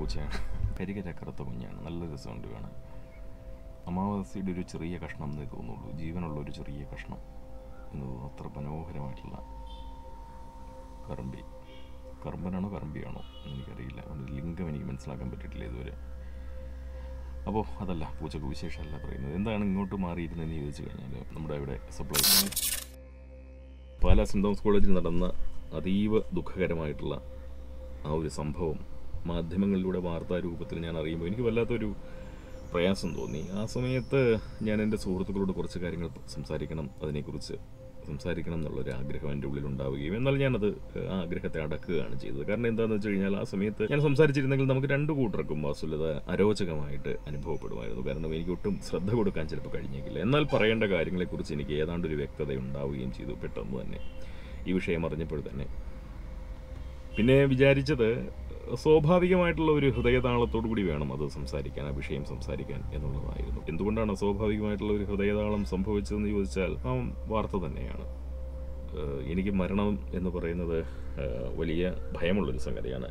പൂച്ചയാണ്. കരികര കറുത്ത കുഞ്ഞാണ്, നല്ല രസമുണ്ട് കാണാൻ. അമാവാസിയുടെ ഒരു ചെറിയ കഷ്ണം എന്നേ തോന്നുള്ളൂ, ജീവനുള്ള ഒരു ചെറിയ കഷ്ണം എന്ന് തോന്നുന്നു. അത്ര മനോഹരമായിട്ടുള്ള കറമ്പി. കറമ്പനാണോ കറമ്പിയാണോ എനിക്കറിയില്ല, അവൻ്റെ ലിംഗം എനിക്ക് മനസ്സിലാക്കാൻ പറ്റിയിട്ടില്ല ഇതുവരെ. അപ്പോൾ അതല്ല, പൂച്ചക്ക് വിശേഷമല്ല പറയുന്നത്. എന്താണ് ഇങ്ങോട്ട് മാറിയിരുന്നതെന്ന് ചോദിച്ചു കഴിഞ്ഞാൽ, നമ്മുടെ ഇവിടെ സപ്ലൈ പാലാ സെൻറ് തോമസ് കോളേജിൽ നടന്ന അതീവ ദുഃഖകരമായിട്ടുള്ള ആ ഒരു സംഭവം മാധ്യമങ്ങളിലൂടെ വാർത്താരൂപത്തിൽ ഞാൻ അറിയുമ്പോൾ എനിക്ക് വല്ലാത്തൊരു പ്രയാസം തോന്നി. ആ സമയത്ത് ഞാൻ എൻ്റെ സുഹൃത്തുക്കളോട് കുറച്ച് കാര്യങ്ങൾ അതിനെക്കുറിച്ച് സംസാരിക്കണം എന്നുള്ളൊരു ആഗ്രഹം എൻ്റെ ഉള്ളിൽ ഉണ്ടാവുകയും എന്നാൽ ഞാനത് ആ ആഗ്രഹത്തെ അടക്കുകയാണ് ചെയ്തത്. കാരണം എന്താണെന്ന് വെച്ച് കഴിഞ്ഞാൽ, ആ സമയത്ത് ഞാൻ സംസാരിച്ചിരുന്നെങ്കിൽ നമുക്ക് രണ്ടു കൂട്ടർക്കും വാസ്തുലത അരോചകമായിട്ട് അനുഭവപ്പെടുമായിരുന്നു. കാരണം എനിക്ക് ഒട്ടും ശ്രദ്ധ കൊടുക്കാൻ ചിലപ്പോൾ കഴിഞ്ഞേക്കില്ല. എന്നാൽ പറയേണ്ട കാര്യങ്ങളെക്കുറിച്ച് എനിക്ക് ഏതാണ്ടൊരു വ്യക്തത ഉണ്ടാവുകയും ചെയ്തു പെട്ടെന്ന് തന്നെ, ഈ വിഷയം അറിഞ്ഞപ്പോൾ തന്നെ. പിന്നെ വിചാരിച്ചത് സ്വാഭാവികമായിട്ടുള്ള ഒരു ഹൃദയതാളത്തോടു കൂടി വേണം അത് സംസാരിക്കാൻ, ആ വിഷയം സംസാരിക്കാൻ എന്നുള്ളതായിരുന്നു. എന്തുകൊണ്ടാണ് അസ്വാഭാവികമായിട്ടുള്ള ഒരു ഹൃദയതാളം സംഭവിച്ചതെന്ന് ചോദിച്ചാൽ, ആ വാർത്ത തന്നെയാണ്. എനിക്ക് മരണം എന്ന് പറയുന്നത് വലിയ ഭയമുള്ളൊരു സംഗതിയാണ്.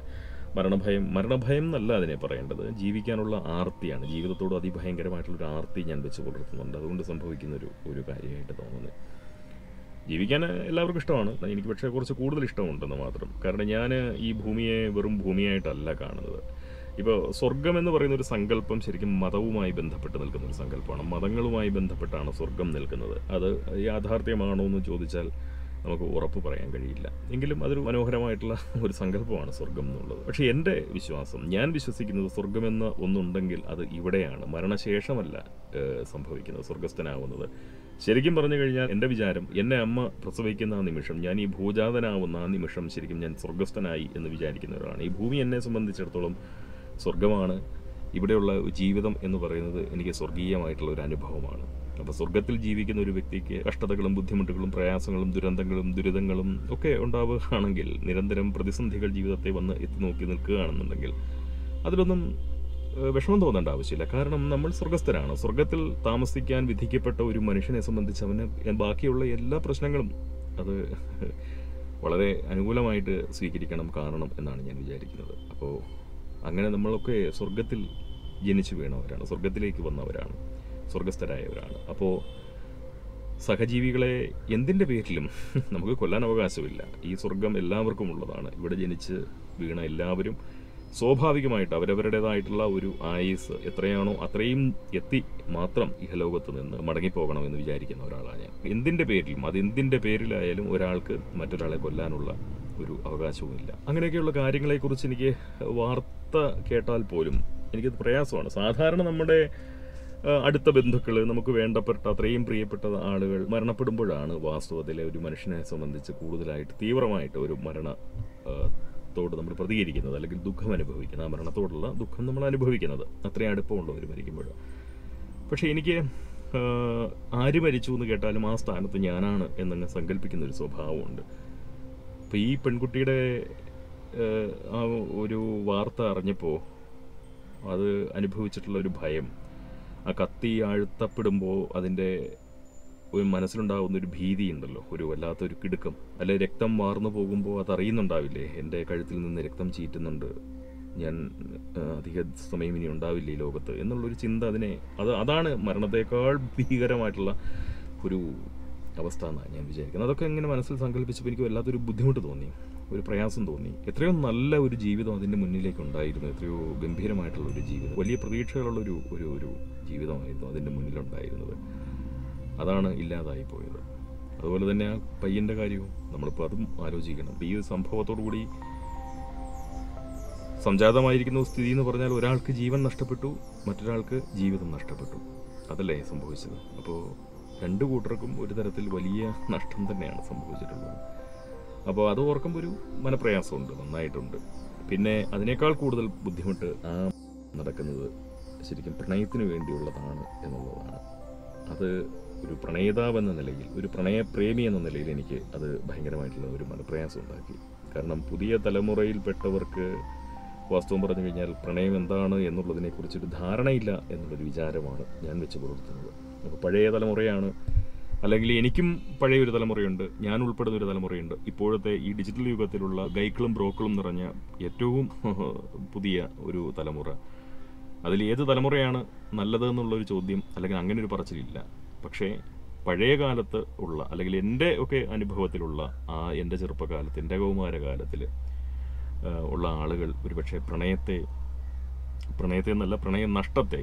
മരണഭയം എന്നല്ല അതിനെ പറയേണ്ടത്, ജീവിക്കാനുള്ള ആർത്തിയാണ്. ജീവിതത്തോട് അതിഭയങ്കരമായിട്ടുള്ളൊരു ആർത്തി ഞാൻ വെച്ച് പുലർത്തുന്നുണ്ട്. അതുകൊണ്ട് സംഭവിക്കുന്ന ഒരു കാര്യമായിട്ട് തോന്നുന്നത്. ജീവിക്കാൻ എല്ലാവർക്കും ഇഷ്ടമാണ്, എനിക്ക് പക്ഷേ കുറച്ച് കൂടുതൽ ഇഷ്ടമുണ്ടെന്ന് മാത്രം. കാരണം ഞാൻ ഈ ഭൂമിയെ വെറും ഭൂമിയായിട്ടല്ല കാണുന്നത്. ഇപ്പോൾ സ്വർഗം എന്ന് പറയുന്ന ഒരു സങ്കല്പം ശരിക്കും മതവുമായി ബന്ധപ്പെട്ട് നിൽക്കുന്ന ഒരു സങ്കല്പമാണ്. മതങ്ങളുമായി ബന്ധപ്പെട്ടാണ് സ്വർഗം നിൽക്കുന്നത്. അത് യാഥാർത്ഥ്യമാണോ എന്ന് ചോദിച്ചാൽ നമുക്ക് ഉറപ്പ് പറയാൻ കഴിയില്ല. എങ്കിലും അതൊരു മനോഹരമായിട്ടുള്ള ഒരു സങ്കല്പമാണ് സ്വർഗം എന്നുള്ളത്. പക്ഷേ എൻ്റെ വിശ്വാസം, ഞാൻ വിശ്വസിക്കുന്നത് സ്വർഗമെന്ന് ഒന്നുണ്ടെങ്കിൽ അത് ഇവിടെയാണ്, മരണശേഷമല്ല സംഭവിക്കുന്നത്, സ്വർഗസ്ഥനാവുന്നത്. ശരിക്കും പറഞ്ഞു കഴിഞ്ഞാൽ എൻ്റെ വിചാരം, എന്നെ അമ്മ പ്രസവിക്കുന്ന ആ നിമിഷം, ഞാൻ ഈ ഭൂജാതനാവുന്ന ആ നിമിഷം ശരിക്കും ഞാൻ സ്വർഗസ്ഥനായി എന്ന് വിചാരിക്കുന്ന ഒരാളാണ്. ഈ ഭൂമി എന്നെ സംബന്ധിച്ചിടത്തോളം സ്വർഗമാണ്. ഇവിടെയുള്ള ജീവിതം എന്ന് പറയുന്നത് എനിക്ക് സ്വർഗീയമായിട്ടുള്ള ഒരു അനുഭവമാണ്. അപ്പോൾ സ്വർഗത്തിൽ ജീവിക്കുന്ന ഒരു വ്യക്തിക്ക് കഷ്ടതകളും ബുദ്ധിമുട്ടുകളും പ്രയാസങ്ങളും ദുരിതങ്ങളും ഒക്കെ ഉണ്ടാവുകയാണെങ്കിൽ, നിരന്തരം പ്രതിസന്ധികൾ ജീവിതത്തെ വന്ന് എത്തി നോക്കി നിൽക്കുകയാണെന്നുണ്ടെങ്കിൽ അതിലൊന്നും വിഷമം തോന്നേണ്ട ആവശ്യമില്ല. കാരണം നമ്മൾ സ്വർഗസ്ഥരാണ്. സ്വർഗത്തിൽ താമസിക്കാൻ വിധിക്കപ്പെട്ട ഒരു മനുഷ്യനെ സംബന്ധിച്ച് അവന് ബാക്കിയുള്ള എല്ലാ പ്രശ്നങ്ങളും അത് വളരെ അനുകൂലമായിട്ട് സ്വീകരിക്കണം, കാണണം എന്നാണ് ഞാൻ വിചാരിക്കുന്നത്. അപ്പോൾ അങ്ങനെ നമ്മളൊക്കെ സ്വർഗത്തിൽ ജനിച്ചു വീണവരാണ്, സ്വർഗത്തിലേക്ക് വന്നവരാണ്, സ്വർഗസ്ഥരായവരാണ്. അപ്പോൾ സഹജീവികളെ എന്തിൻ്റെ പേരിലും നമുക്ക് കൊല്ലാൻ അവകാശമില്ല. ഈ സ്വർഗം എല്ലാവർക്കും ഉള്ളതാണ്. ഇവിടെ ജനിച്ച് വീണ എല്ലാവരും സ്വാഭാവികമായിട്ട് അവരവരുടേതായിട്ടുള്ള ഒരു ആയുസ് എത്രയാണോ അത്രയും എത്തി മാത്രം ഇഹലോകത്ത് നിന്ന് മടങ്ങിപ്പോകണമെന്ന് വിചാരിക്കുന്ന ഒരാളാണ് ഞാൻ. അതെന്തിൻ്റെ പേരിലായാലും ഒരാൾക്ക് മറ്റൊരാളെ കൊല്ലാനുള്ള ഒരു അവകാശവുമില്ല. അങ്ങനെയൊക്കെയുള്ള കാര്യങ്ങളെക്കുറിച്ച് എനിക്ക് വാർത്ത കേട്ടാൽ പോലും എനിക്കത് പ്രയാസമാണ്. സാധാരണ നമ്മുടെ അടുത്ത ബന്ധുക്കൾ, നമുക്ക് വേണ്ടപ്പെട്ട അത്രയും പ്രിയപ്പെട്ട ആളുകൾ മരണപ്പെടുമ്പോഴാണ് വാസ്തവത്തിലെ ഒരു മനുഷ്യനെ സംബന്ധിച്ച് കൂടുതലായിട്ട് തീവ്രമായിട്ട് ഒരു മരണത്തോട് നമ്മൾ പ്രതികരിക്കുന്നത്, അല്ലെങ്കിൽ ദുഃഖം അനുഭവിക്കുന്നത്. ആ മരണത്തോടുള്ള ദുഃഖം നമ്മൾ അനുഭവിക്കുന്നത് അത്രയും അടുപ്പമുള്ളവർ മരിക്കുമ്പോൾ. പക്ഷേ എനിക്ക് ആര് മരിച്ചു എന്ന് കേട്ടാലും ആ സ്ഥാനത്ത് ഞാനാണ് എന്നങ്ങ് സങ്കല്പിക്കുന്ന ഒരു സ്വഭാവമുണ്ട്. അപ്പോൾ ഈ പെൺകുട്ടിയുടെ ആ ഒരു വാർത്ത അറിഞ്ഞപ്പോൾ അത് അനുഭവിച്ചിട്ടുള്ള ഒരു ഭയം, ആ കത്തി ആഴ്ത്തപ്പെടുമ്പോൾ അതിൻ്റെ ഒരു മനസ്സിലുണ്ടാകുന്നൊരു ഭീതി ഉണ്ടല്ലോ, ഒരു വല്ലാത്തൊരു കിടുക്കം. അല്ലെ രക്തം വാർന്നു പോകുമ്പോൾ അതറിയുന്നുണ്ടാവില്ലേ, എൻ്റെ കഴുത്തിൽ നിന്ന് രക്തം ചീറ്റുന്നുണ്ട്, ഞാൻ അധിക സമയം ഇനി ഉണ്ടാവില്ല ഈ ലോകത്ത് എന്നുള്ളൊരു ചിന്ത. അതാണ് മരണത്തേക്കാൾ ഭീകരമായിട്ടുള്ള ഒരു അവസ്ഥ എന്നാണ് ഞാൻ വിചാരിക്കുന്നത്. അതൊക്കെ എങ്ങനെ മനസ്സിൽ സങ്കല്പിച്ചപ്പോൾ എനിക്ക് വല്ലാത്തൊരു ബുദ്ധിമുട്ട് തോന്നി, ഒരു പ്രയാസം തോന്നി. എത്രയോ നല്ല ഒരു ജീവിതം അതിൻ്റെ മുന്നിലേക്ക് ഉണ്ടായിരുന്നു, എത്രയോ ഗംഭീരമായിട്ടുള്ള ഒരു ജീവിതം, വലിയ പ്രതീക്ഷകളുള്ള ഒരു ജീവിതമായിരുന്നു അതിൻ്റെ മുന്നിലുണ്ടായിരുന്നത്. അതാണ് ഇല്ലാതായി പോയത്. അതുപോലെ തന്നെ ആ പയ്യൻ്റെ കാര്യവും നമ്മളിപ്പോൾ അതും ആലോചിക്കണം. ഈ സംഭവത്തോടു കൂടി സംജാതമായിരിക്കുന്ന സ്ഥിതി എന്ന് പറഞ്ഞാൽ, ഒരാൾക്ക് ജീവൻ നഷ്ടപ്പെട്ടു, മറ്റൊരാൾക്ക് ജീവിതം നഷ്ടപ്പെട്ടു. അതല്ലേ സംഭവിച്ചത്. അപ്പോൾ രണ്ടു കൂട്ടർക്കും ഒരു തരത്തിൽ വലിയ നഷ്ടം തന്നെയാണ് സംഭവിച്ചിട്ടുള്ളത്. അപ്പോൾ അത് ഓർക്കുമ്പോൾ ഒരു മനപ്രയാസമുണ്ട്, നന്നായിട്ടുണ്ട്. പിന്നെ അതിനേക്കാൾ കൂടുതൽ ബുദ്ധിമുട്ട് നടക്കുന്നത് ശരിക്കും പ്രണയത്തിന് വേണ്ടിയുള്ളതാണ് എന്നുള്ളതാണ്. അത് ഒരു പ്രണയിതാവ് എന്ന നിലയിൽ, ഒരു പ്രണയപ്രേമി എന്ന നിലയിൽ എനിക്ക് അത് ഭയങ്കരമായിട്ടുള്ള ഒരു മനപ്രയാസം ഉണ്ടാക്കി. കാരണം പുതിയ തലമുറയിൽപ്പെട്ടവർക്ക് വാസ്തവം പറഞ്ഞു കഴിഞ്ഞാൽ പ്രണയം എന്താണ് എന്നുള്ളതിനെക്കുറിച്ചൊരു ധാരണയില്ല എന്നുള്ളൊരു വിചാരമാണ് ഞാൻ വെച്ച് പുലർത്തുന്നത്. അപ്പോൾ പഴയ തലമുറയാണ് അല്ലെങ്കിൽ എനിക്കും പഴയ ഒരു തലമുറയുണ്ട്, ഞാൻ ഉൾപ്പെടുന്ന ഒരു തലമുറയുണ്ട്. ഇപ്പോഴത്തെ ഈ ഡിജിറ്റൽ യുഗത്തിലുള്ള ഗൈക്കളും ബ്രോക്കളും നിറഞ്ഞ ഏറ്റവും പുതിയ ഒരു തലമുറ. അതിൽ ഏത് തലമുറയാണ് നല്ലതെന്നുള്ളൊരു ചോദ്യം അല്ലെങ്കിൽ അങ്ങനെ ഒരു പറച്ചിലില്ല. പക്ഷേ പഴയ കാലത്ത് ഉള്ള അല്ലെങ്കിൽ എൻ്റെ ഒക്കെ അനുഭവത്തിലുള്ള എൻ്റെ ചെറുപ്പകാലത്ത്, എൻ്റെ കൗമാരകാലത്തിൽ ഉള്ള ആളുകൾ ഒരുപക്ഷെ പ്രണയത്തെ എന്നല്ല, പ്രണയ നഷ്ടത്തെ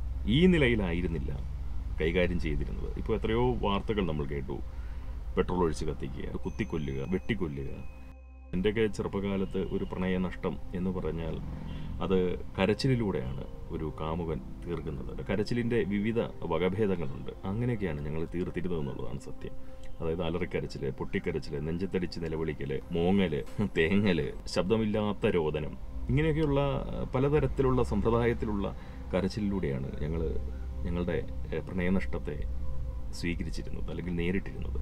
ഈ നിലയിലായിരുന്നില്ല കൈകാര്യം ചെയ്തിരുന്നത്. ഇപ്പോൾ എത്രയോ വാർത്തകൾ നമ്മൾ കേട്ടു. പെട്രോൾ ഒഴിച്ച് കത്തിക്കുക, കുത്തിക്കൊല്ലുക, വെട്ടിക്കൊല്ലുക. എൻ്റെയൊക്കെ ചെറുപ്പകാലത്ത് ഒരു പ്രണയ നഷ്ടം എന്ന് പറഞ്ഞാൽ അത് കരച്ചിലൂടെയാണ് ഒരു കാമുകൻ തീർക്കുന്നത്. കരച്ചിലിൻ്റെ വിവിധ വകഭേദങ്ങളുണ്ട്. അങ്ങനെയൊക്കെയാണ് ഞങ്ങൾ തീർത്തിരുന്നത് എന്നുള്ളതാണ് സത്യം. അതായത് അലറിക്കരച്ചിൽ, പൊട്ടിക്കരച്ചിൽ, നെഞ്ചത്തടിച്ച് നിലവിളിക്കൽ, മോങ്ങൽ, തേങ്ങൽ, ശബ്ദമില്ലാത്ത രോദനം, ഇങ്ങനെയൊക്കെയുള്ള പലതരത്തിലുള്ള സമ്പ്രദായത്തിലുള്ള കരച്ചിലൂടെയാണ് ഞങ്ങളുടെ പ്രണയനഷ്ടത്തെ സ്വീകരിച്ചിരുന്നത് അല്ലെങ്കിൽ നേരിട്ടിരുന്നത്.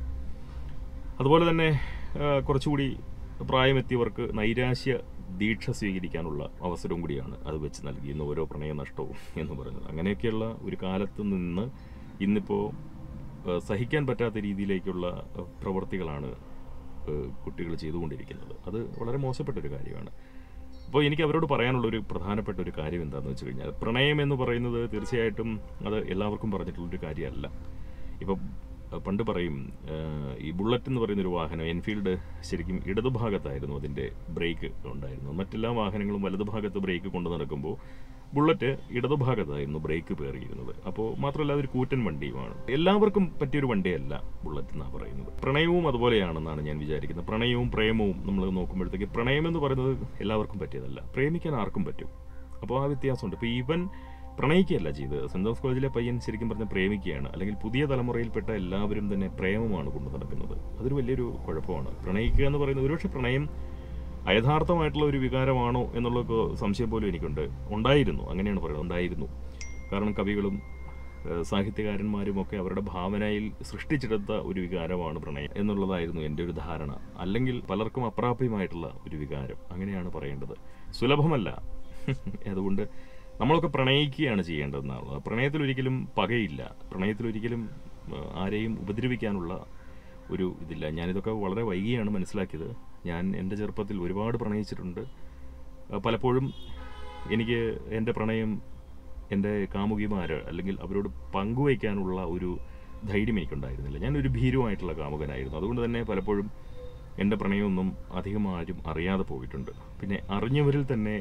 അതുപോലെ തന്നെ കുറച്ചുകൂടി പ്രായമെത്തിയവർക്ക് നൈരാശ്യ ദീക്ഷ സ്വീകരിക്കാനുള്ള അവസരവും കൂടിയാണ് അത് വെച്ച് നൽകിയിരുന്ന ഓരോ പ്രണയനഷ്ടവും എന്ന് പറയുന്നത്. അങ്ങനെയൊക്കെയുള്ള ഒരു കാലത്ത് നിന്ന് ഇന്നിപ്പോൾ സഹിക്കാൻ പറ്റാത്ത രീതിയിലേക്കുള്ള പ്രവൃത്തികളാണ് കുട്ടികൾ ചെയ്തുകൊണ്ടിരിക്കുന്നത്. അത് വളരെ മോശപ്പെട്ടൊരു കാര്യമാണ്. അപ്പോൾ എനിക്ക് അവരോട് പറയാനുള്ളൊരു പ്രധാനപ്പെട്ട ഒരു കാര്യം എന്താണെന്ന് വെച്ച് കഴിഞ്ഞാൽ, പ്രണയം എന്ന് പറയുന്നത് തീർച്ചയായിട്ടും അത് എല്ലാവർക്കും പറഞ്ഞിട്ടുള്ളൊരു കാര്യമല്ല. ഇപ്പം പണ്ട് പറയും, ഈ ബുള്ളറ്റ് എന്ന് പറയുന്നൊരു വാഹനം, എൻഫീൽഡ് ശരിക്കും ഇടതുഭാഗത്തായിരുന്നു അതിൻ്റെ ബ്രേക്ക് ഉണ്ടായിരുന്നു. മറ്റെല്ലാ വാഹനങ്ങളും വലതുഭാഗത്ത് ബ്രേക്ക് കൊണ്ടു നടക്കുമ്പോൾ ബുള്ളറ്റ് ഇടതുഭാഗത്തായിരുന്നു ബ്രേക്ക് പേറിയിരുന്നത്. അപ്പോൾ മാത്രമല്ല അതൊരു കൂറ്റൻ വണ്ടിയുമാണ്. എല്ലാവർക്കും പറ്റിയൊരു വണ്ടിയല്ല ബുള്ളറ്റ് എന്നാണ് പറയുന്നത്. പ്രണയവും അതുപോലെയാണെന്നാണ് ഞാൻ വിചാരിക്കുന്നത്. പ്രണയവും പ്രേമവും നമ്മൾ നോക്കുമ്പോഴത്തേക്ക് പ്രണയം എന്ന് പറയുന്നത് എല്ലാവർക്കും പറ്റിയതല്ല, പ്രേമിക്കാൻ ആർക്കും പറ്റും. അപ്പോൾ ആ വ്യത്യാസമുണ്ട്. ഇപ്പോൾ ഈവൻ പ്രണയിക്കുകയല്ല ചെയ്തത്. സെൻറ് തോമസ് കോളേജിലെ പയ്യൻ ശരിക്കും പറഞ്ഞാൽ പ്രേമിക്കുകയാണ്. അല്ലെങ്കിൽ പുതിയ തലമുറയിൽപ്പെട്ട എല്ലാവരും തന്നെ പ്രേമമാണ് കൊണ്ടു നടക്കുന്നത്. അതൊരു വലിയൊരു കുഴപ്പമാണ്. പ്രണയിക്കുക എന്ന് പറയുന്നത്, ഒരുപക്ഷെ പ്രണയം അയഥാർത്ഥമായിട്ടുള്ള ഒരു വികാരമാണോ എന്നുള്ള സംശയം പോലും എനിക്കുണ്ട്. ഉണ്ടായിരുന്നു, അങ്ങനെയാണ് പറയുന്നത്, ഉണ്ടായിരുന്നു. കാരണം കവികളും സാഹിത്യകാരന്മാരും ഒക്കെ അവരുടെ ഭാവനയിൽ സൃഷ്ടിച്ചെടുത്ത ഒരു വികാരമാണ് പ്രണയം എന്നുള്ളതായിരുന്നു എൻ്റെ ഒരു ധാരണ. അല്ലെങ്കിൽ പലർക്കും അപ്രാപ്യമായിട്ടുള്ള ഒരു വികാരം, അങ്ങനെയാണ് പറയേണ്ടത്. സുലഭമല്ല. അതുകൊണ്ട് നമ്മളൊക്കെ പ്രണയിക്കുകയാണ് ചെയ്യേണ്ടതെന്നാണ്. പ്രണയത്തിലൊരിക്കലും പകയില്ല, പ്രണയത്തിലൊരിക്കലും ആരെയും ഉപദ്രവിക്കാനുള്ള ഒരു ഇതില്ല. ഞാനിതൊക്കെ വളരെ വൈകിയാണ് മനസ്സിലാക്കിയത്. ഞാൻ എൻ്റെ ചെറുപ്പത്തിൽ ഒരുപാട് പ്രണയിച്ചിട്ടുണ്ട്. പലപ്പോഴും എനിക്ക് എൻ്റെ പ്രണയം എൻ്റെ കാമുകിമാർ അല്ലെങ്കിൽ അവരോട് പങ്കുവയ്ക്കാനുള്ള ഒരു ധൈര്യം എനിക്കുണ്ടായിരുന്നില്ല. ഞാനൊരു ഭീരുവായിട്ടുള്ള കാമുകനായിരുന്നു. അതുകൊണ്ട് തന്നെ പലപ്പോഴും എൻ്റെ പ്രണയമൊന്നും അധികം ആരും അറിയാതെ പോയിട്ടുണ്ട്. പിന്നെ അറിഞ്ഞവരിൽ തന്നെ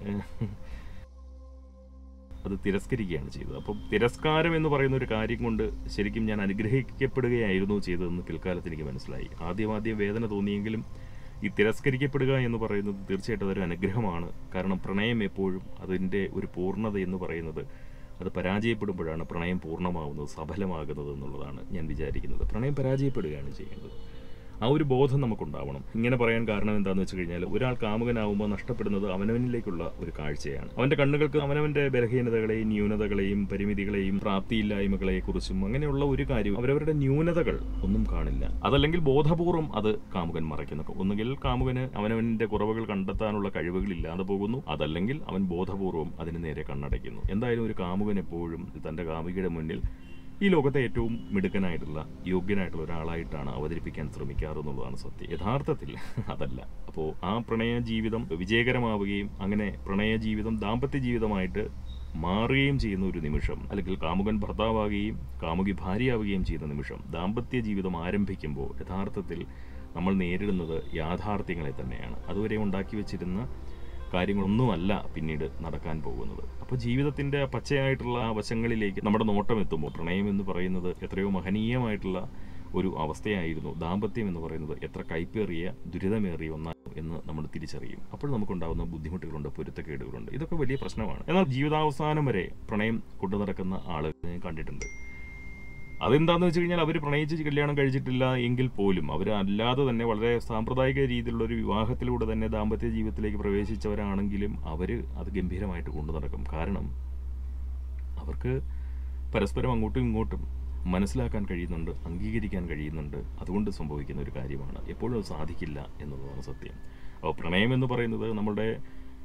അത് തിരസ്കരിക്കുകയാണ് ചെയ്തത്. അപ്പം തിരസ്കാരം എന്ന് പറയുന്ന ഒരു കാര്യം കൊണ്ട് ശരിക്കും ഞാൻ അനുഗ്രഹിക്കപ്പെടുകയായിരുന്നു ചെയ്തതെന്ന് പിൽക്കാലത്ത് എനിക്ക് മനസ്സിലായി. ആദ്യം വേദന തോന്നിയെങ്കിലും ഈ തിരസ്കരിക്കപ്പെടുക എന്ന് പറയുന്നത് തീർച്ചയായിട്ടും അതൊരു അനുഗ്രഹമാണ്. കാരണം പ്രണയം എപ്പോഴും അതിൻ്റെ ഒരു പൂർണ്ണത എന്ന് പറയുന്നത് അത് പരാജയപ്പെടുമ്പോഴാണ് പ്രണയം പൂർണ്ണമാവുന്നത്, സഫലമാകുന്നത് എന്നുള്ളതാണ് ഞാൻ വിചാരിക്കുന്നത്. പ്രണയം പരാജയപ്പെടുകയാണ് ചെയ്യേണ്ടത്. ആ ഒരു ബോധം നമുക്കുണ്ടാവണം. ഇങ്ങനെ പറയാൻ കാരണം എന്താണെന്ന് വെച്ച് കഴിഞ്ഞാൽ, ഒരാൾ കാമുകനാവുമ്പോൾ നഷ്ടപ്പെടുന്നത് അവനവനിലേക്കുള്ള ഒരു കാഴ്ചയാണ്. അവൻ്റെ കണ്ണുകൾക്ക് അവനവൻ്റെ ബലഹീനതകളെയും ന്യൂനതകളെയും പരിമിതികളെയും പ്രാപ്തിയില്ലായ്മകളെക്കുറിച്ചും അങ്ങനെയുള്ള ഒരു കാര്യം, അവരവരുടെ ന്യൂനതകൾ ഒന്നും കാണില്ല. അതല്ലെങ്കിൽ ബോധപൂർവം അത് കാമുകൻ മറയ്ക്കുന്നു. ഒന്നുകിൽ കാമുകന് അവനവൻ്റെ കുറവുകൾ കണ്ടെത്താനുള്ള കഴിവുകൾ ഇല്ലാതെ പോകുന്നു, അതല്ലെങ്കിൽ അവൻ ബോധപൂർവം അതിന് നേരെ കണ്ണടയ്ക്കുന്നു. എന്തായാലും ഒരു കാമുകൻ എപ്പോഴും തൻ്റെ കാമുകിയുടെ മുന്നിൽ ഈ ലോകത്തെ ഏറ്റവും മിടുക്കനായിട്ടുള്ള യോഗ്യനായിട്ടുള്ള ഒരാളായിട്ടാണ് അവതരിപ്പിക്കാൻ ശ്രമിക്കാറെന്നുള്ളതാണ് സത്യം. യഥാർത്ഥത്തിൽ അതല്ല. അപ്പോൾ ആ പ്രണയ ജീവിതം വിജയകരമാവുകയും അങ്ങനെ പ്രണയ ജീവിതം ദാമ്പത്യ ജീവിതമായിട്ട് മാറുകയും ചെയ്യുന്ന ഒരു നിമിഷം, അല്ലെങ്കിൽ കാമുകൻ ഭർത്താവാകുകയും കാമുകി ഭാര്യയാവുകയും ചെയ്യുന്ന നിമിഷം, ദാമ്പത്യ ജീവിതം ആരംഭിക്കുമ്പോൾ യഥാർത്ഥത്തിൽ നമ്മൾ നേരിടുന്നത് യാഥാർത്ഥ്യങ്ങളെ തന്നെയാണ്. അതുവരെ ഉണ്ടാക്കി വെച്ചിരുന്ന കാര്യങ്ങളൊന്നുമല്ല പിന്നീട് നടക്കാൻ പോകുന്നത്. അപ്പോൾ ജീവിതത്തിൻ്റെ പച്ചയായിട്ടുള്ള ആ വശങ്ങളിലേക്ക് നമ്മുടെ നോട്ടം എത്തുമ്പോൾ പ്രണയം എന്ന് പറയുന്നത് എത്രയോ മഹനീയമായിട്ടുള്ള ഒരു അവസ്ഥയായിരുന്നു. ദാമ്പത്യം എന്ന് പറയുന്നത് എത്ര കൈപ്പേറിയ ദുരിതമേറിയ ഒന്നാണ് എന്ന് നമ്മൾ തിരിച്ചറിയും. അപ്പോൾ നമുക്കുണ്ടാകുന്ന ബുദ്ധിമുട്ടുകളുണ്ട്, പൊരുത്തക്കേടുകളുണ്ട്. ഇതൊക്കെ വലിയ പ്രശ്നമാണ്. എന്നാൽ ജീവിതാവസാനം വരെ പ്രണയം കൊണ്ടു നടക്കുന്ന ആളുകൾ ഞാൻ കണ്ടിട്ടുണ്ട്. അതെന്താണെന്ന് വെച്ച് കഴിഞ്ഞാൽ, അവർ പ്രണയിച്ച് കല്യാണം കഴിച്ചിട്ടില്ല എങ്കിൽ പോലും അവർ അല്ലാതെ തന്നെ വളരെ സാമ്പ്രദായിക രീതിയിലുള്ളൊരു വിവാഹത്തിലൂടെ തന്നെ ദാമ്പത്യ ജീവിതത്തിലേക്ക് പ്രവേശിച്ചവരാണെങ്കിലും അവർ അത് ഗംഭീരമായിട്ട് കൊണ്ടു നടക്കും. കാരണം അവർക്ക് പരസ്പരം അങ്ങോട്ടും ഇങ്ങോട്ടും മനസ്സിലാക്കാൻ കഴിയുന്നുണ്ട്, അംഗീകരിക്കാൻ കഴിയുന്നുണ്ട്. അതുകൊണ്ട് സംഭവിക്കുന്ന ഒരു കാര്യമാണ്. എപ്പോഴും അത് സാധിക്കില്ല എന്നുള്ളതാണ് സത്യം. അപ്പോൾ പ്രണയം എന്ന് പറയുന്നത് നമ്മുടെ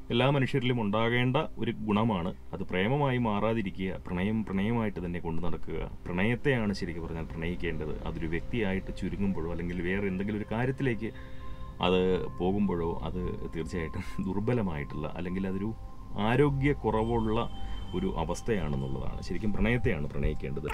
എല്ലാ മനുഷ്യരിലും ഉണ്ടാകേണ്ട ഒരു ഗുണമാണ്. അത് പ്രേമമായി മാറാതിരിക്കുക, പ്രണയമായിട്ട് തന്നെ കൊണ്ടു നടക്കുക. പ്രണയത്തെയാണ് ശരിക്കും പറഞ്ഞാൽ പ്രണയിക്കേണ്ടത്. അതൊരു വ്യക്തിയായിട്ട് ചുരുങ്ങുമ്പോഴോ അല്ലെങ്കിൽ വേറെ എന്തെങ്കിലും ഒരു കാര്യത്തിലേക്ക് അത് പോകുമ്പോഴോ അത് തീർച്ചയായിട്ടും ദുർബലമായിട്ടുള്ള അല്ലെങ്കിൽ അതൊരു ആരോഗ്യക്കുറവുള്ള ഒരു അവസ്ഥയാണെന്നുള്ളതാണ്. ശരിക്കും പ്രണയത്തെയാണ് പ്രണയിക്കേണ്ടത്,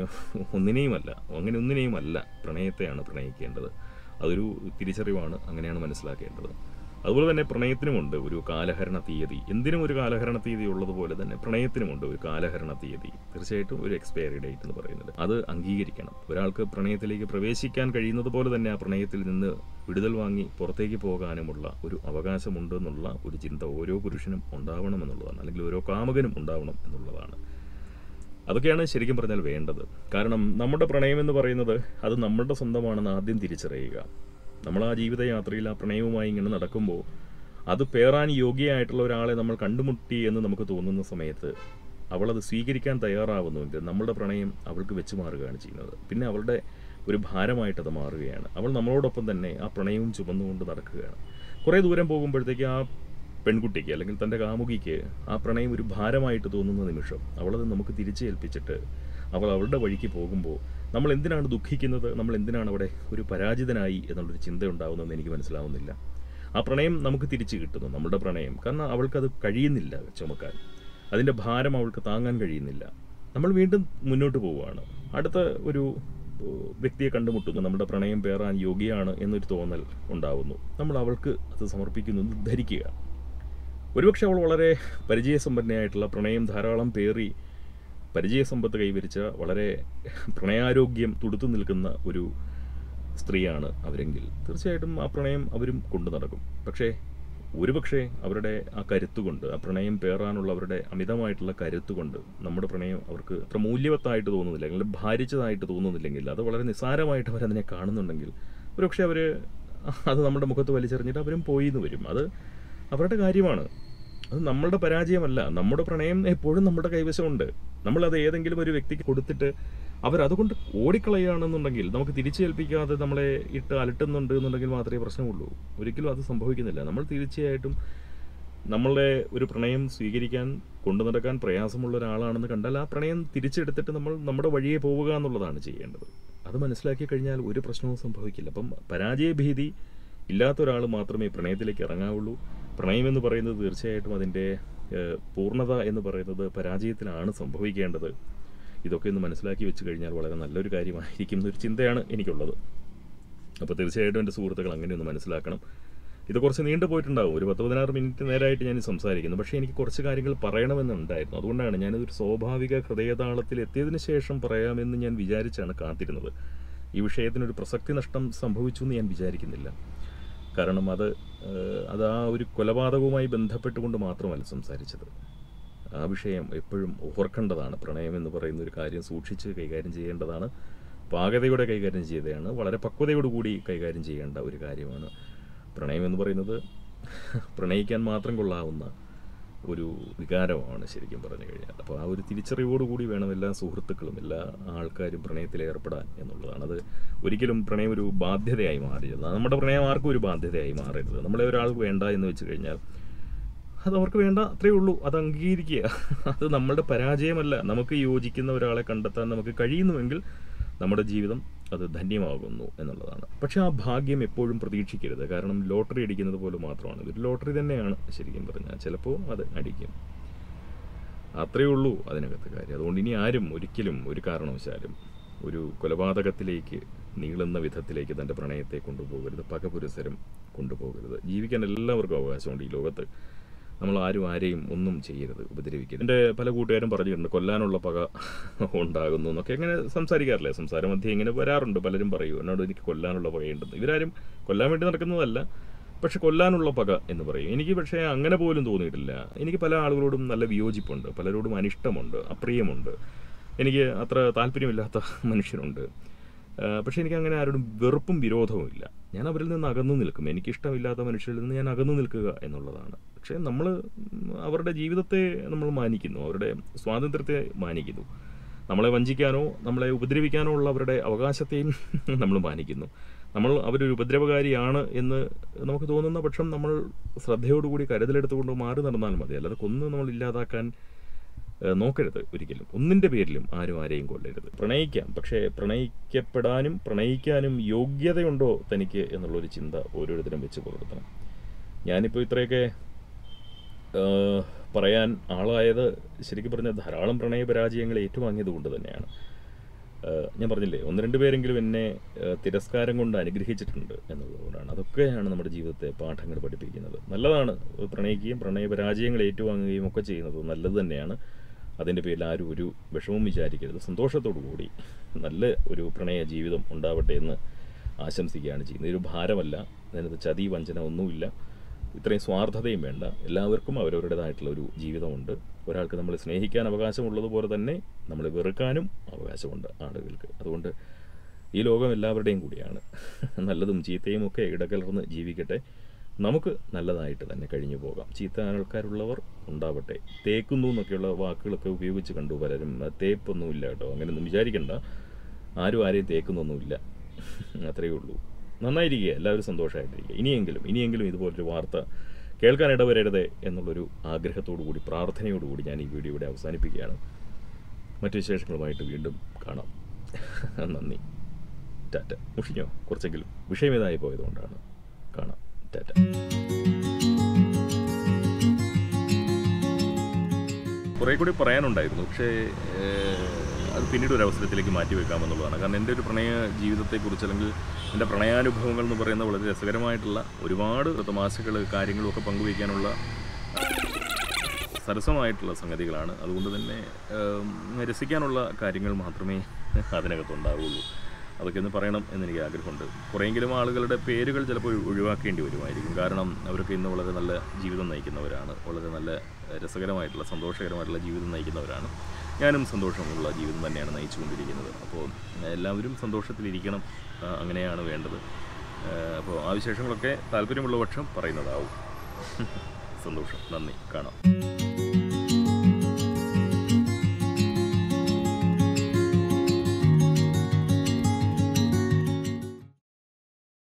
ഒന്നിനെയുമല്ല പ്രണയത്തെയാണ് പ്രണയിക്കേണ്ടത്. അതൊരു തിരിച്ചറിവാണ്, അങ്ങനെയാണ് മനസ്സിലാക്കേണ്ടത്. അതുപോലെ തന്നെ പ്രണയത്തിനുമുണ്ട് ഒരു കാലഹരണ തീയതി. എന്തിനും ഒരു കാലഹരണ തീയതി ഉള്ളതുപോലെ തന്നെ പ്രണയത്തിനുമുണ്ട് ഒരു കാലഹരണ തീയതി, തീർച്ചയായിട്ടും ഒരു എക്സ്പയറി ഡേറ്റ് എന്ന് പറയുന്നത്. അത് അംഗീകരിക്കണം. ഒരാൾക്ക് പ്രണയത്തിലേക്ക് പ്രവേശിക്കാൻ കഴിയുന്നത് പോലെ തന്നെ ആ പ്രണയത്തിൽ നിന്ന് വിടുതൽ വാങ്ങി പുറത്തേക്ക് പോകാനുമുള്ള ഒരു അവകാശമുണ്ട് എന്നുള്ള ഒരു ചിന്ത ഓരോ പുരുഷനും ഉണ്ടാവണം എന്നുള്ളതാണ്, അല്ലെങ്കിൽ ഓരോ കാമുകനും ഉണ്ടാവണം എന്നുള്ളതാണ്. അതൊക്കെയാണ് ശരിക്കും പറഞ്ഞാൽ വേണ്ടത്. കാരണം നമ്മുടെ പ്രണയം എന്ന് പറയുന്നത് അത് നമ്മളുടെ സ്വന്തമാണെന്ന് ആദ്യം തിരിച്ചറിയുക. നമ്മൾ ആ ജീവിതയാത്രയിൽ ആ പ്രണയവുമായി ഇങ്ങനെ നടക്കുമ്പോൾ അത് പേറാൻ യോഗ്യമായിട്ടുള്ള ഒരാളെ നമ്മൾ കണ്ടുമുട്ടി എന്ന് നമുക്ക് തോന്നുന്ന സമയത്ത് അവളത് സ്വീകരിക്കാൻ തയ്യാറാവുന്നുവെങ്കിൽ നമ്മുടെ പ്രണയം അവൾക്ക് വെച്ച് മാറുകയാണ് ചെയ്യുന്നത്. പിന്നെ അവളുടെ ഒരു ഭാരമായിട്ടത് മാറുകയാണ്. അവൾ നമ്മളോടൊപ്പം തന്നെ ആ പ്രണയവും ചുമന്നുകൊണ്ട് നടക്കുകയാണ്. കുറേ ദൂരം പോകുമ്പോഴത്തേക്ക് ആ പെൺകുട്ടിക്ക് അല്ലെങ്കിൽ തൻ്റെ കാമുകിക്ക് ആ പ്രണയം ഒരു ഭാരമായിട്ട് തോന്നുന്ന നിമിഷം അവളത് നമുക്ക് തിരിച്ചേൽപ്പിച്ചിട്ട് അവൾ അവളുടെ വഴിക്ക് പോകുമ്പോൾ നമ്മൾ എന്തിനാണ് ദുഃഖിക്കുന്നത്, നമ്മൾ എന്തിനാണ് അവിടെ ഒരു പരാജിതനായി എന്നുള്ളൊരു ചിന്ത ഉണ്ടാകുന്നതെന്ന് എനിക്ക് മനസ്സിലാവുന്നില്ല. ആ പ്രണയം നമുക്ക് തിരിച്ചു കിട്ടുന്നു, നമ്മുടെ പ്രണയം. കാരണം അവൾക്കത് കഴിയുന്നില്ല ചുമക്കാൻ, അതിൻ്റെ ഭാരം അവൾക്ക് താങ്ങാൻ കഴിയുന്നില്ല. നമ്മൾ വീണ്ടും മുന്നോട്ട് പോവുകയാണ്. അടുത്ത ഒരു വ്യക്തിയെ കണ്ടുമുട്ടുന്നു, നമ്മുടെ പ്രണയം പേറാൻ യോഗ്യയാണ് എന്നൊരു തോന്നൽ ഉണ്ടാവുന്നു. നമ്മൾ അവൾക്ക് അത് സമർപ്പിക്കുന്നു എന്ന് ധരിക്കുക. ഒരുപക്ഷെ അവൾ വളരെ പരിചയസമ്പന്നയായിട്ടുള്ള, പ്രണയം ധാരാളം പേറി പരിചയസമ്പത്ത് കൈവരിച്ച, വളരെ പ്രണയാരോഗ്യം തുടുത്തു നിൽക്കുന്ന ഒരു സ്ത്രീയാണ് അവരെങ്കിൽ തീർച്ചയായിട്ടും ആ പ്രണയം അവരും കൊണ്ടു നടക്കും. പക്ഷേ ഒരുപക്ഷെ അവരുടെ ആ കരുത്തുകൊണ്ട്, ആ പ്രണയം പേറാനുള്ള അവരുടെ അമിതമായിട്ടുള്ള കരുത്തുകൊണ്ട് നമ്മുടെ പ്രണയം അവർക്ക് അത്ര മൂല്യവത്തായിട്ട് തോന്നുന്നില്ല, അല്ലെങ്കിൽ ഭാരിച്ചതായിട്ട് തോന്നുന്നില്ലെങ്കിൽ, അത് വളരെ നിസ്സാരമായിട്ട് അവരതിനെ കാണുന്നുണ്ടെങ്കിൽ ഒരുപക്ഷെ അവർ അത് നമ്മുടെ മുഖത്ത് വലിച്ചെറിഞ്ഞിട്ട് അവരും പോയി എന്ന് വരും. അത് അവരുടെ കാര്യമാണ്. അത് നമ്മളുടെ പരാജയമല്ല. നമ്മുടെ പ്രണയം എപ്പോഴും നമ്മുടെ കൈവശമുണ്ട്. നമ്മളത് ഏതെങ്കിലും ഒരു വ്യക്തിക്ക് കൊടുത്തിട്ട് അവരതുകൊണ്ട് ഓടിക്കളയുകയാണെന്നുണ്ടെങ്കിൽ, നമുക്ക് തിരിച്ചേൽപ്പിക്കാതെ നമ്മളെ ഇട്ട് അലട്ടുന്നുണ്ട് എന്നുണ്ടെങ്കിൽ മാത്രമേ പ്രശ്നമുള്ളൂ. ഒരിക്കലും അത് സംഭവിക്കുന്നില്ല. നമ്മൾ തീർച്ചയായിട്ടും നമ്മളുടെ ഒരു പ്രണയം സ്വീകരിക്കാൻ, കൊണ്ടു നടക്കാൻ പ്രയാസമുള്ള ഒരാളാണെന്ന് കണ്ടാൽ ആ പ്രണയം തിരിച്ചെടുത്തിട്ട് നമ്മൾ നമ്മുടെ വഴിയെ പോവുക എന്നുള്ളതാണ് ചെയ്യേണ്ടത്. അത് മനസ്സിലാക്കി കഴിഞ്ഞാൽ ഒരു പ്രശ്നവും സംഭവിക്കില്ല. അപ്പം പരാജയഭീതി ഇല്ലാത്ത ഒരാൾ മാത്രമേ പ്രണയത്തിലേക്ക് ഇറങ്ങാവുള്ളൂ. പ്രണയം എന്ന് പറയുന്നത് തീർച്ചയായിട്ടും അതിൻ്റെ പൂർണ്ണത എന്ന് പറയുന്നത് പരാജയത്തിലാണ് സംഭവിക്കേണ്ടത്. ഇതൊക്കെ ഒന്ന് മനസ്സിലാക്കി വെച്ച് കഴിഞ്ഞാൽ വളരെ നല്ലൊരു കാര്യമായിരിക്കും എന്നൊരു ചിന്തയാണ് എനിക്കുള്ളത്. അപ്പോൾ തീർച്ചയായിട്ടും എൻ്റെ സുഹൃത്തുക്കൾ അങ്ങനെയൊന്ന് മനസ്സിലാക്കണം. ഇത് കുറച്ച് നീണ്ടു പോയിട്ടുണ്ടാവും, ഒരു 10-16 മിനിറ്റ് നേരമായിട്ട് ഞാൻ സംസാരിക്കുന്നു. പക്ഷേ എനിക്ക് കുറച്ച് കാര്യങ്ങൾ പറയണമെന്നുണ്ടായിരുന്നു. അതുകൊണ്ടാണ് ഞാനതൊരു സ്വാഭാവിക ഹൃദയതാളത്തിൽ എത്തിയതിന് ശേഷം പറയാമെന്ന് ഞാൻ വിചാരിച്ചാണ് കാത്തിരുന്നത്. ഈ വിഷയത്തിനൊരു പ്രസക്തി നഷ്ടം സംഭവിച്ചു എന്ന് ഞാൻ വിചാരിക്കുന്നില്ല. കാരണം അത് ആ ഒരു കൊലപാതകവുമായി ബന്ധപ്പെട്ടുകൊണ്ട് മാത്രമല്ല സംസാരിച്ചത്. ആ വിഷയം എപ്പോഴും ഓർക്കേണ്ടതാണ്. പ്രണയം എന്ന് പറയുന്ന ഒരു കാര്യം സൂക്ഷിച്ച് കൈകാര്യം ചെയ്യേണ്ടതാണ്. പാകതയോടെ കൈകാര്യം ചെയ്തതാണ്, വളരെ പക്വതയോടുകൂടി കൈകാര്യം ചെയ്യേണ്ട ഒരു കാര്യമാണ്. പ്രണയം എന്ന് പറയുന്നത് പ്രണയിക്കാൻ മാത്രം കൊള്ളാവുന്ന ഒരു വികാരമാണ് ശരിക്കും പറഞ്ഞു കഴിഞ്ഞാൽ. അപ്പോൾ ആ ഒരു തിരിച്ചറിവോടുകൂടി വേണം എല്ലാ സുഹൃത്തുക്കളും, എല്ലാ ആൾക്കാരും പ്രണയത്തിൽ ഏർപ്പെടാൻ എന്നുള്ളതാണ്. അത് ഒരിക്കലും പ്രണയം ഒരു ബാധ്യതയായി മാറരുത്. നമ്മുടെ പ്രണയം ആർക്കും ഒരു ബാധ്യതയായി മാറരുത്. നമ്മളെ ഒരാൾക്ക് വേണ്ട എന്ന് വെച്ച് കഴിഞ്ഞാൽ അത് അവർക്ക് വേണ്ട, അത്രയേ ഉള്ളൂ. അത് അംഗീകരിക്കുക. അത് നമ്മളുടെ പരാജയമല്ല. നമുക്ക് യോജിക്കുന്ന ഒരാളെ കണ്ടെത്താൻ നമുക്ക് കഴിയുന്നുവെങ്കിൽ നമ്മുടെ ജീവിതം അത് ധന്യമാകുന്നു എന്നുള്ളതാണ്. പക്ഷെ ആ ഭാഗ്യം എപ്പോഴും പ്രതീക്ഷിക്കരുത്. കാരണം ലോട്ടറി അടിക്കുന്നത് പോലെ മാത്രമാണ്. ഇതൊരു ലോട്ടറി തന്നെയാണ് ശരിക്കും പറഞ്ഞാൽ. ചിലപ്പോൾ അത് അടിക്കും, അത്രയേ ഉള്ളൂ അതിനകത്ത് കാര്യം. അതുകൊണ്ട് ഇനി ആരും ഒരിക്കലും ഒരു കാരണവശാലും ഒരു കൊലപാതകത്തിലേക്ക് നീളുന്ന വിധത്തിലേക്ക് തൻ്റെ പ്രണയത്തെ കൊണ്ടുപോകരുത്, പകപുരസരം കൊണ്ടുപോകരുത്. ജീവിക്കാൻ എല്ലാവർക്കും അവകാശമുണ്ട് ഈ ലോകത്ത്. നമ്മൾ ആരെയും ഒന്നും ചെയ്യരുത്, ഉപദ്രവിക്കരുത്. എൻ്റെ പല കൂട്ടുകാരും പറഞ്ഞിട്ടുണ്ട് കൊല്ലാനുള്ള പക ഉണ്ടാകുന്നു എന്നൊക്കെ. എങ്ങനെ സംസാരിക്കാറില്ലേ, സംസാരം മധ്യേ ഇങ്ങനെ വരാറുണ്ട്. പലരും പറയൂ എന്നോട് എനിക്ക് കൊല്ലാനുള്ള പകയുണ്ടെന്ന്. ഇവരാരും കൊല്ലാൻ വേണ്ടി നടക്കുന്നതല്ല, പക്ഷെ കൊല്ലാനുള്ള പക എന്ന് പറയും. എനിക്ക് പക്ഷേ അങ്ങനെ പോലും തോന്നിയിട്ടില്ല. എനിക്ക് പല ആളുകളോടും നല്ല വിയോജിപ്പുണ്ട്, പലരോടും അനിഷ്ടമുണ്ട്, അപ്രിയമുണ്ട്, എനിക്ക് അത്ര താല്പര്യമില്ലാത്ത മനുഷ്യരുണ്ട്. പക്ഷേ എനിക്ക് അങ്ങനെ ആരോടും വെറുപ്പും വിരോധവും ഇല്ല. ഞാൻ അവരിൽ നിന്ന് അകന്നു നിൽക്കും. എനിക്കിഷ്ടമില്ലാത്ത മനുഷ്യരിൽ നിന്ന് ഞാൻ അകന്നു നിൽക്കുക എന്നുള്ളതാണ്. പക്ഷേ നമ്മൾ അവരുടെ ജീവിതത്തെ നമ്മൾ മാനിക്കുന്നു, അവരുടെ സ്വാതന്ത്ര്യത്തെ മാനിക്കുന്നു. നമ്മളെ വഞ്ചിക്കാനോ നമ്മളെ ഉപദ്രവിക്കാനോ ഉള്ള അവരുടെ അവകാശത്തെയും നമ്മൾ മാനിക്കുന്നു. അവരൊരു ഉപദ്രവകാരിയാണ് എന്ന് നമുക്ക് തോന്നുന്ന പക്ഷം നമ്മൾ ശ്രദ്ധയോടുകൂടി കരുതലെടുത്തുകൊണ്ട് മാറി നടന്നാൽ മതി. അല്ലാതെ കൊന്ന് നമ്മൾ ഇല്ലാതാക്കാൻ നോക്കരുത് ഒരിക്കലും. ഒന്നിൻ്റെ പേരിലും ആരും ആരെയും കൊല്ലരുത്. പ്രണയിക്കാം, പക്ഷേ പ്രണയിക്കപ്പെടാനും പ്രണയിക്കാനും യോഗ്യതയുണ്ടോ തനിക്ക് എന്നുള്ളൊരു ചിന്ത ഓരോരുത്തരും വെച്ച് പുലർത്തണം. ഞാനിപ്പോൾ ഇത്രയൊക്കെ പറയാൻ ആളായത് ശരിക്കും പറഞ്ഞാൽ ധാരാളം പ്രണയപരാജയങ്ങൾ ഏറ്റുവാങ്ങിയത് കൊണ്ട് തന്നെയാണ്. ഞാൻ പറഞ്ഞില്ലേ, 1-2 പേരെങ്കിലും എന്നെ തിരസ്കാരം കൊണ്ട് അനുഗ്രഹിച്ചിട്ടുണ്ട് എന്നുള്ളതുകൊണ്ടാണ്. അതൊക്കെയാണ് നമ്മുടെ ജീവിതത്തെ പാഠങ്ങൾ പഠിപ്പിക്കുന്നത്. നല്ലതാണ് പ്രണയിക്കുകയും പ്രണയപരാജയങ്ങൾ ഏറ്റുവാങ്ങുകയും ഒക്കെ ചെയ്യുന്നത്, നല്ലത് തന്നെയാണ്. അതിൻ്റെ പേരിൽ ആരും ഒരു വിഷമവും വിചാരിക്കരുത്. സന്തോഷത്തോടു കൂടി നല്ല ഒരു പ്രണയ ജീവിതം ഉണ്ടാവട്ടെ എന്ന് ആശംസിക്കുകയാണ് ചെയ്യുന്നത്. ഇതൊരു ഭാരമല്ല, അതിനകത്ത് ചതി വഞ്ചന ഒന്നുമില്ല, ഇത്രയും സ്വാർത്ഥതയും വേണ്ട. എല്ലാവർക്കും അവരവരുടേതായിട്ടുള്ള ഒരു ജീവിതമുണ്ട്. ഒരാൾക്ക് നമ്മൾ സ്നേഹിക്കാൻ അവകാശമുള്ളതുപോലെ തന്നെ നമ്മൾ വെറുക്കാനും അവകാശമുണ്ട് ആളുകൾക്ക്. അതുകൊണ്ട് ഈ ലോകം എല്ലാവരുടെയും കൂടിയാണ്. നല്ലതും ചീത്തയും ഒക്കെ ഇടകലർന്ന് ജീവിക്കട്ടെ. നമുക്ക് നല്ലതായിട്ട് തന്നെ കഴിഞ്ഞു പോകാം. ചീത്ത ആൾക്കാരുള്ളവർ ഉണ്ടാവട്ടെ. തേക്കുന്നു എന്നൊക്കെയുള്ള വാക്കുകളൊക്കെ ഉപയോഗിച്ച് കണ്ടു പലരും. തേപ്പൊന്നുമില്ല കേട്ടോ, അങ്ങനെയൊന്നും വിചാരിക്കണ്ട. ആരും ആരെയും തേക്കുന്നൊന്നുമില്ല, അത്രയേ ഉള്ളൂ. നന്നായിരിക്കുക, എല്ലാവരും സന്തോഷമായിട്ടിരിക്കുക. ഇനിയെങ്കിലും ഇതുപോലൊരു വാർത്ത കേൾക്കാൻ ഇടവരരുത് എന്നുള്ളൊരു ആഗ്രഹത്തോടുകൂടി പ്രാർത്ഥനയോടുകൂടി ഞാൻ ഈ വീഡിയോ ഇവിടെ അവസാനിപ്പിക്കുകയാണ്. മറ്റു വിശേഷങ്ങളുമായിട്ട് വീണ്ടും കാണാം. നന്ദി. ടാറ്റ. മുഷിഞ്ഞോ? കുറച്ചെങ്കിലും വിഷയമേതായി പോയതുകൊണ്ടാണ്. കാണാം. ടാറ്റ. കുറേ കൂടി പറയാനുണ്ടായിരുന്നു, പക്ഷേ അത് പിന്നീട് ഒരു അവസരത്തിലേക്ക് മാറ്റിവെക്കാമെന്നുള്ളതാണ്. കാരണം എൻ്റെ ഒരു പ്രണയ ജീവിതത്തെക്കുറിച്ച്, അല്ലെങ്കിൽ എൻ്റെ പ്രണയാനുഭവങ്ങൾ എന്ന് പറയുന്ന വളരെ രസകരമായിട്ടുള്ള ഒരുപാട് തമാശകൾ കാര്യങ്ങളും ഒക്കെ പങ്കുവയ്ക്കാനുള്ള സരസമായിട്ടുള്ള സംഗതികളാണ്. അതുകൊണ്ട് തന്നെ രസിക്കാനുള്ള കാര്യങ്ങൾ മാത്രമേ അതിനകത്തുണ്ടാവുള്ളൂ. അതൊക്കെ ഒന്ന് പറയണം എന്നെനിക്ക് ആഗ്രഹമുണ്ട്. കുറേയെങ്കിലും ആളുകളുടെ പേരുകൾ ചിലപ്പോൾ ഒഴിവാക്കേണ്ടി വരുമായിരിക്കും. കാരണം അവരൊക്കെ ഇന്ന് വളരെ നല്ല ജീവിതം നയിക്കുന്നവരാണ്, വളരെ നല്ല രസകരമായിട്ടുള്ള സന്തോഷകരമായിട്ടുള്ള ജീവിതം നയിക്കുന്നവരാണ്. ഞാനും സന്തോഷമുള്ള ജീവിതം തന്നെയാണ് നയിച്ചുകൊണ്ടിരിക്കുന്നത്. അപ്പോൾ എല്ലാവരും സന്തോഷത്തിലിരിക്കണം, അങ്ങനെയാണ് വേണ്ടത്. അപ്പോൾ ആ വിശേഷങ്ങളൊക്കെ താല്പര്യമുള്ള പക്ഷം പറയുന്നതാവും. സന്തോഷം. നന്ദി. കാണാം.